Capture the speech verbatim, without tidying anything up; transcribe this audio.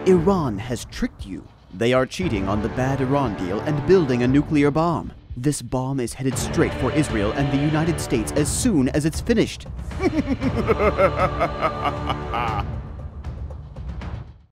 Iran has tricked you. They are cheating on the bad Iran deal and building a nuclear bomb. This bomb is headed straight for Israel and the United States as soon as it's finished.